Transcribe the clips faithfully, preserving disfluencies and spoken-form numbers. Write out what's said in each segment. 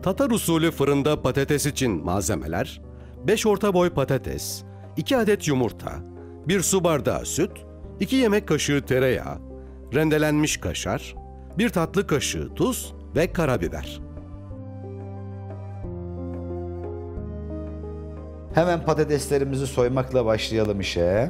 Tatar usulü fırında patates için malzemeler: beş orta boy patates, iki adet yumurta, bir su bardağı süt, iki yemek kaşığı tereyağı, rendelenmiş kaşar, bir tatlı kaşığı tuz ve karabiber. Hemen patateslerimizi soymakla başlayalım işe.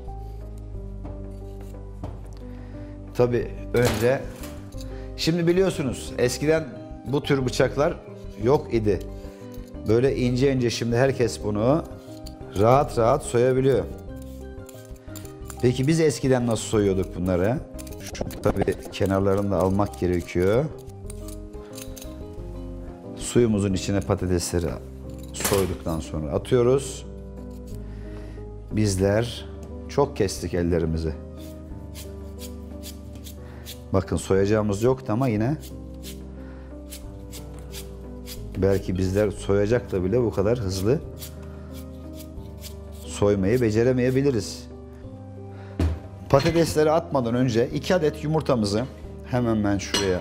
Tabii önce, şimdi biliyorsunuz eskiden bu tür bıçaklar yok idi. Böyle ince ince şimdi herkes bunu rahat rahat soyabiliyor. Peki biz eskiden nasıl soyuyorduk bunları? Şu tabii kenarlarını da almak gerekiyor. Suyumuzun içine patatesleri soyduktan sonra atıyoruz. Bizler çok kestik ellerimizi. Bakın soyacağımız yoktu ama yine belki bizler soyacak da bile bu kadar hızlı soymayı beceremeyebiliriz. Patatesleri atmadan önce iki adet yumurtamızı hemen ben şuraya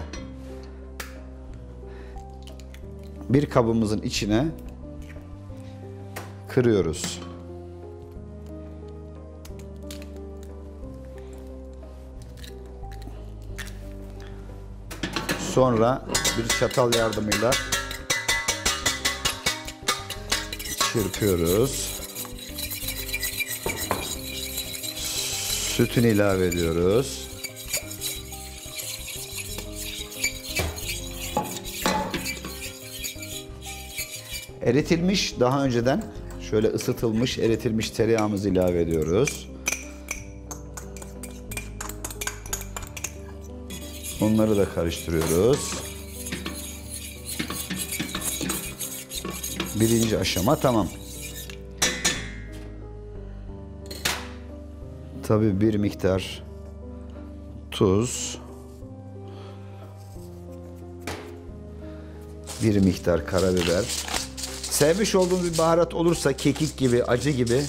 bir kabımızın içine kırıyoruz. Sonra bir çatal yardımıyla çırpıyoruz. Sütünü ilave ediyoruz. Eritilmiş, daha önceden şöyle ısıtılmış, eritilmiş tereyağımızı ilave ediyoruz. Onları da karıştırıyoruz. Birinci aşama tamam. Tabii bir miktar tuz, bir miktar karabiber. Sevmiş olduğunuz bir baharat olursa kekik gibi, acı gibi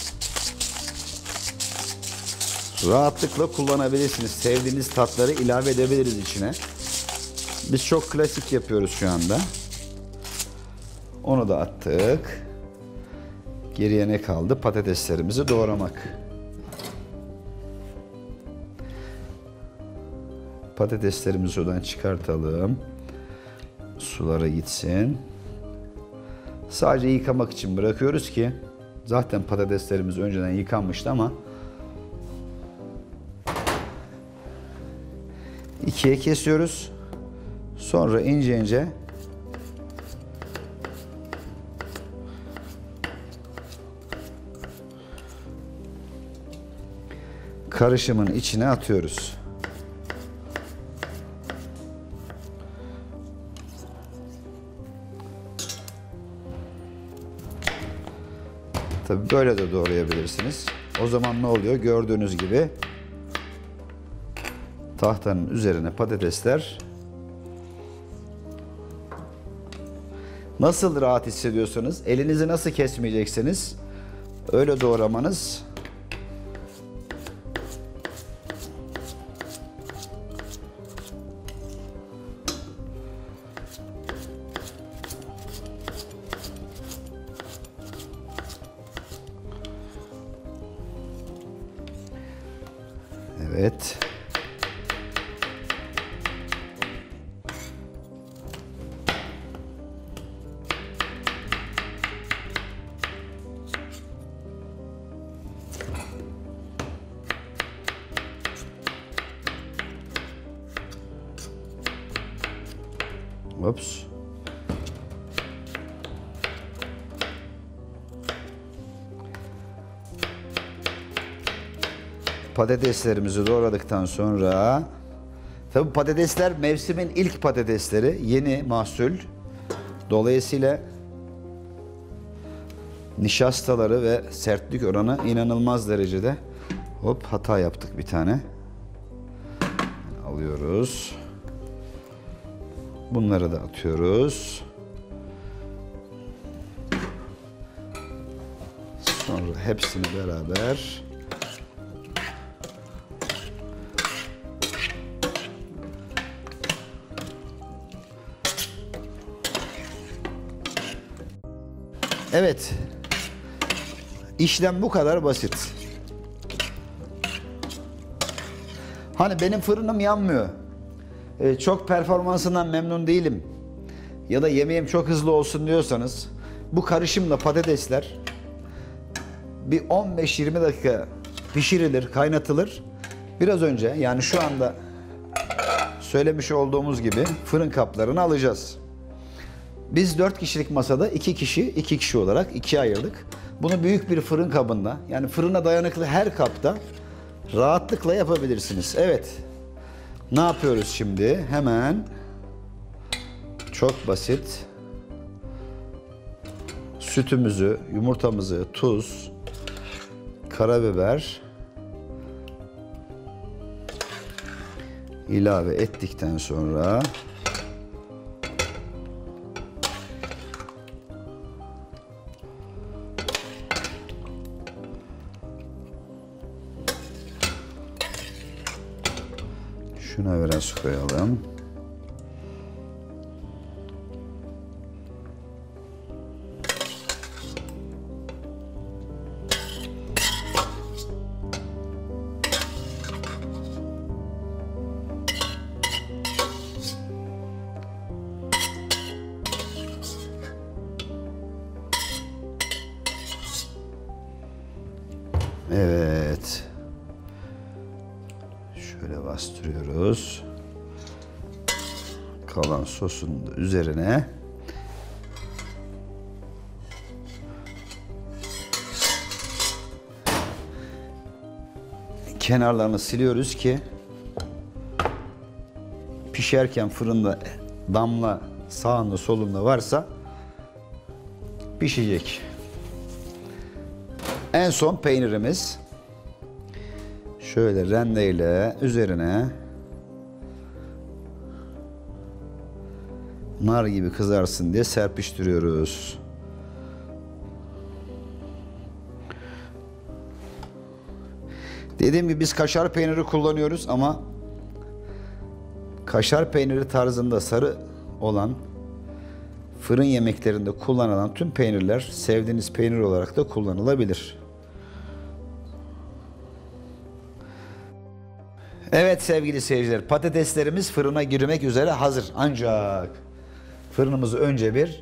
rahatlıkla kullanabilirsiniz. Sevdiğiniz tatları ilave edebiliriz içine. Biz çok klasik yapıyoruz şu anda. Onu da attık. Geriye ne kaldı? Patateslerimizi doğramak. Patateslerimizi sudan çıkartalım. Sulara gitsin. Sadece yıkamak için bırakıyoruz ki zaten patateslerimiz önceden yıkanmıştı ama ikiye kesiyoruz. Sonra ince ince karışımın içine atıyoruz. Tabii böyle de doğrayabilirsiniz. O zaman ne oluyor? Gördüğünüz gibi tahtanın üzerine patatesler nasıl rahat hissediyorsanız, elinizi nasıl kesmeyeceksiniz öyle doğramanız evet. Ops. Patateslerimizi doğradıktan sonra, tabii patatesler mevsimin ilk patatesleri, yeni mahsul. Dolayısıyla nişastaları ve sertlik oranı inanılmaz derecede. Hop, hata yaptık bir tane. Alıyoruz. Bunları da atıyoruz. Sonra hepsini beraber Evet. İşlem bu kadar basit. Hani benim fırınım yanmıyor. Ee, çok performansından memnun değilim. Ya da yemeğim çok hızlı olsun diyorsanız bu karışımla patatesler bir on beş yirmi dakika pişirilir, kaynatılır. Biraz önce, yani şu anda söylemiş olduğumuz gibi fırın kaplarını alacağız. Biz dört kişilik masada iki kişi, iki kişi olarak ikiye ayırdık. Bunu büyük bir fırın kabında, yani fırına dayanıklı her kapta rahatlıkla yapabilirsiniz. Evet. Ne yapıyoruz şimdi? Hemen çok basit. Sütümüzü, yumurtamızı, tuz, karabiber ilave ettikten sonra şuna biraz koyalım. Evet. Şöyle bastırıyoruz. Kalan sosun da üzerine. Kenarlarını siliyoruz ki pişerken fırında damla sağında solunda varsa pişecek. En son peynirimiz. Şöyle rendeyle üzerine nar gibi kızarsın diye serpiştiriyoruz. Dediğim gibi biz kaşar peyniri kullanıyoruz ama kaşar peyniri tarzında sarı olan fırın yemeklerinde kullanılan tüm peynirler sevdiğiniz peynir olarak da kullanılabilir. Evet sevgili seyirciler, patateslerimiz fırına girmek üzere hazır. Ancak fırınımızı önce bir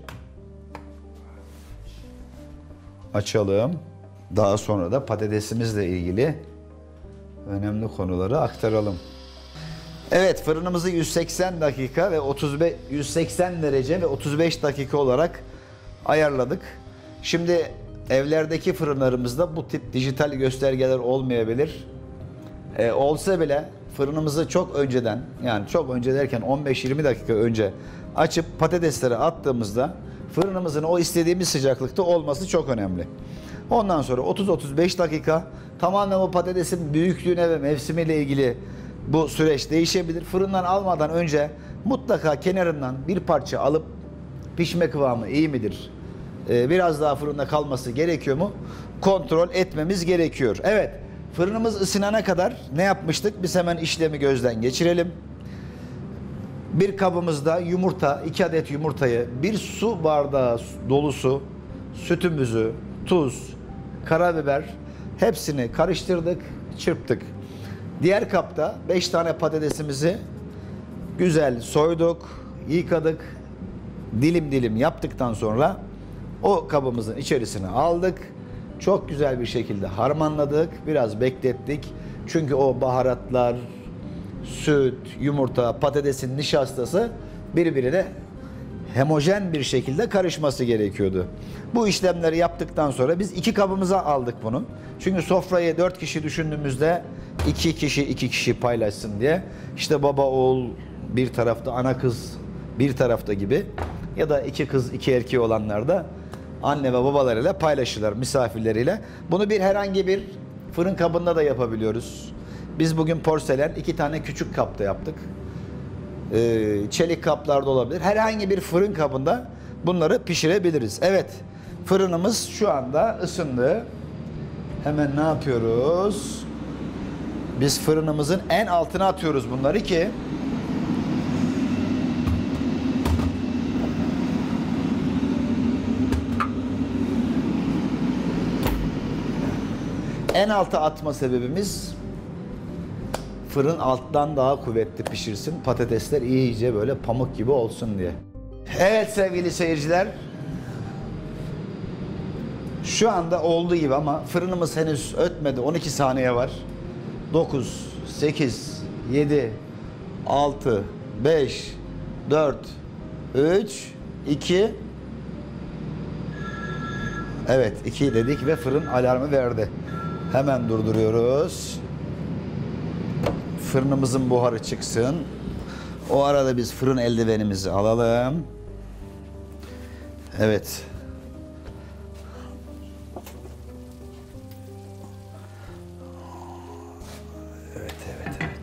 açalım. Daha sonra da patatesimizle ilgili önemli konuları aktaralım. Evet, fırınımızı yüz seksen dakika ve otuz beş yüz seksen derece ve otuz beş dakika olarak ayarladık. Şimdi evlerdeki fırınlarımızda bu tip dijital göstergeler olmayabilir. Ee, olsa bile fırınımızı çok önceden, yani çok önce derken on beş yirmi dakika önce açıp patatesleri attığımızda fırınımızın o istediğimiz sıcaklıkta olması çok önemli. Ondan sonra otuz otuz beş dakika, tamamen o patatesin büyüklüğüne ve mevsimiyle ilgili bu süreç değişebilir. Fırından almadan önce mutlaka kenarından bir parça alıp pişme kıvamı iyi midir? Ee, biraz daha fırında kalması gerekiyor mu? Kontrol etmemiz gerekiyor. Evet, fırınımız ısınana kadar ne yapmıştık? Biz hemen işlemi gözden geçirelim. Bir kabımızda yumurta, iki adet yumurtayı, bir su bardağı dolusu sütümüzü, tuz, karabiber hepsini karıştırdık, çırptık. Diğer kapta beş tane patatesimizi güzel soyduk, yıkadık, dilim dilim yaptıktan sonra o kabımızın içerisine aldık. Çok güzel bir şekilde harmanladık, biraz beklettik. Çünkü o baharatlar, süt, yumurta, patatesin nişastası birbirine homojen bir şekilde karışması gerekiyordu. Bu işlemleri yaptıktan sonra biz iki kabımıza aldık bunu. Çünkü sofrayı dört kişi düşündüğümüzde iki kişi iki kişi paylaşsın diye. İşte baba oğul bir tarafta, ana kız bir tarafta gibi, ya da iki kız iki erkeği olanlar da anne ve babalarıyla paylaşırlar, misafirleriyle. Bunu bir herhangi bir fırın kabında da yapabiliyoruz. Biz bugün porselen iki tane küçük kapta yaptık. Ee, çelik kaplarda olabilir. Herhangi bir fırın kabında bunları pişirebiliriz. Evet, fırınımız şu anda ısındı. Hemen ne yapıyoruz? Biz fırınımızın en altına atıyoruz bunları ki En alta atma sebebimiz fırın alttan daha kuvvetli pişirsin. Patatesler iyice böyle pamuk gibi olsun diye. Evet sevgili seyirciler. Şu anda olduğu gibi ama fırınımız henüz ötmedi. on iki saniye var. dokuz, sekiz, yedi, altı, beş, dört, üç, iki. Evet, iki dedik ve fırın alarmı verdi. Hemen durduruyoruz. Fırınımızın buharı çıksın. O arada biz fırın eldivenimizi alalım. Evet. Evet, evet, evet.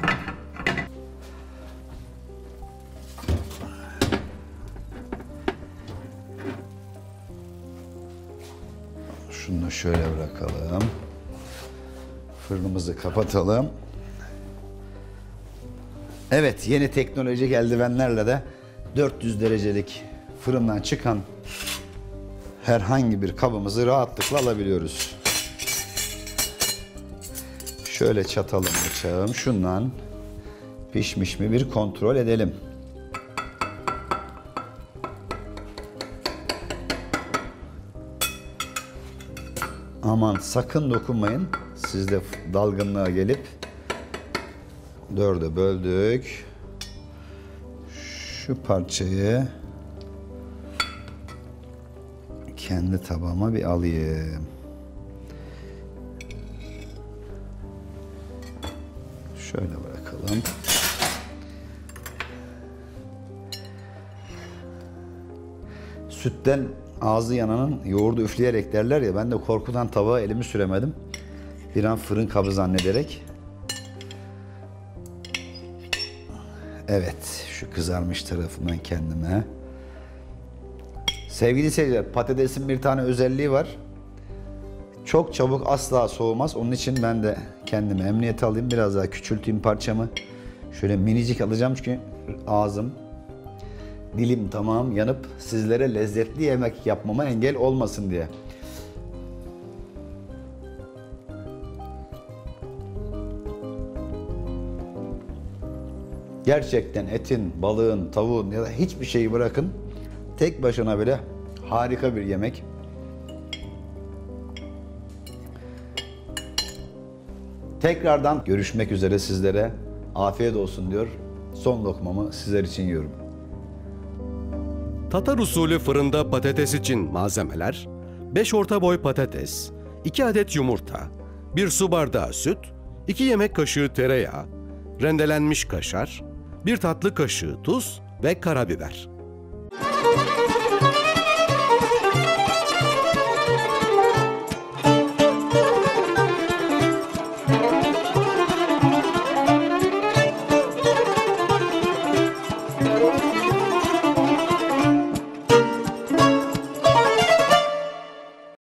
Şunu da şöyle bırakalım. Fırınımızı kapatalım. Evet, yeni teknolojik eldivenlerle de dört yüz derecelik fırından çıkan herhangi bir kabımızı rahatlıkla alabiliyoruz. Şöyle çatalım bıçağım. Şundan pişmiş mi bir kontrol edelim. Aman sakın dokunmayın. Siz de dalgınlığa gelip dörde böldük. Şu parçayı kendi tabağıma bir alayım. Şöyle bırakalım. Sütten ağzı yananın yoğurdu üfleyerek derler ya, ben de korkudan tabağa elimi süremedim. Bir an fırın kabı zannederek. Evet, şu kızarmış tarafından kendime. Sevgili seyirciler, patatesin bir tane özelliği var. Çok çabuk asla soğumaz. Onun için ben de kendime emniyete alayım. Biraz daha küçülteyim parçamı. Şöyle minicik alacağım çünkü ağzım, dilim tamam yanıp sizlere lezzetli yemek yapmama engel olmasın diye. Gerçekten etin, balığın, tavuğun ya da hiçbir şeyi bırakın. Tek başına bile harika bir yemek. Tekrardan görüşmek üzere, sizlere afiyet olsun diyor. Son lokmamı sizler için yiyorum. Tatar usulü fırında patates için malzemeler: beş orta boy patates, iki adet yumurta, bir su bardağı süt, iki yemek kaşığı tereyağı, rendelenmiş kaşar, bir tatlı kaşığı tuz ve karabiber.